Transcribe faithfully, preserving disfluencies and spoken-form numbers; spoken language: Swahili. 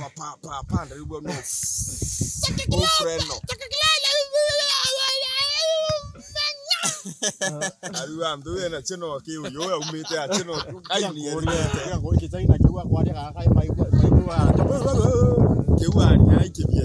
pa pa pa pa ndaribu no. Oh friend no. Ariwa mduwe na chino kiu yo umete a chino ai ni ya ngo ki china kiwa kwa dia ka kai mai mai kwa kiwa ni ai ki